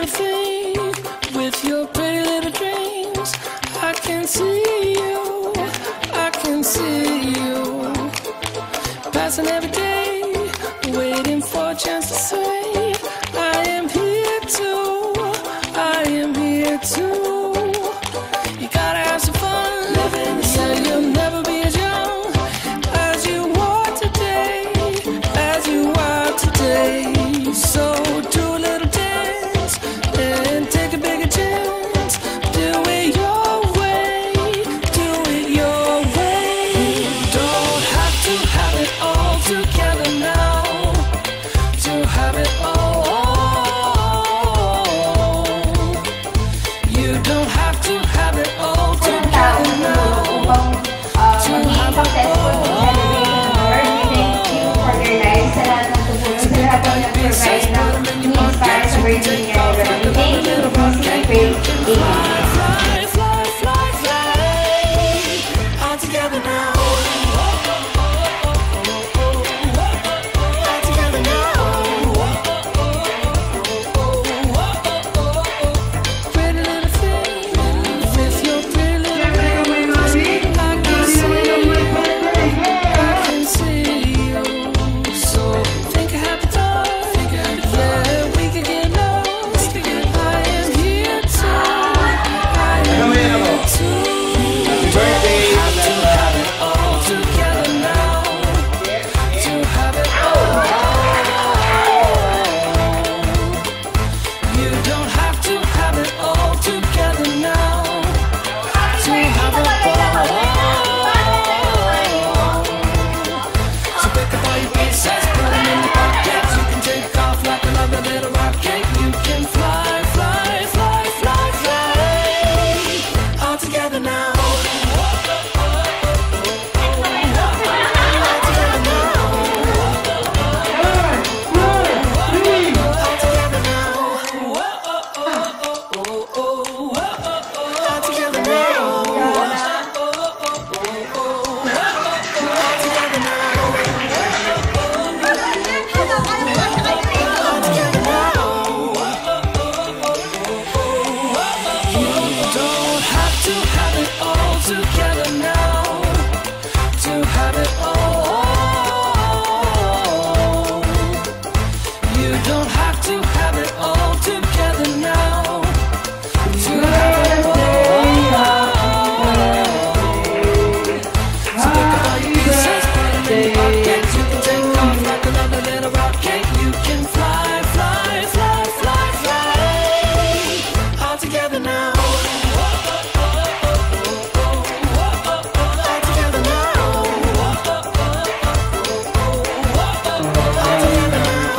little thing with your pretty little dreams. I can see you, I can see you passing every day, waiting for a chance to say, I am here too, I am here too. You gotta have some fun living. You say you'll never be as young as you are today, as you are today. So do a little dance and take a bigger chance. Do it your way, do it your way. You don't have to have it all together now to have it all. You don't have to have it all together now to have it all. Fly, fly, fly, fly, all together now. All together now. Pretty little thing with your pretty little dreams. I can see you. So think a happy thought. Yeah, we could get lost. I am here too. I am here too. Don't have to have it all together now to have it all. You don't have to have it all together now to have it all. So pick up all your pieces, put them in your pockets. You can take off like another little rocket. You can fly, fly, fly, fly, fly, all together now. Together now to have it all. You don't have to have it all together now to have it all. So pick up all your pieces, put them in your pockets. You can take off like another little rocket. You can fly, fly, fly, fly, fly, all together now.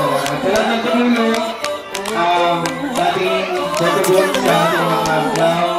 Dating sa ating mga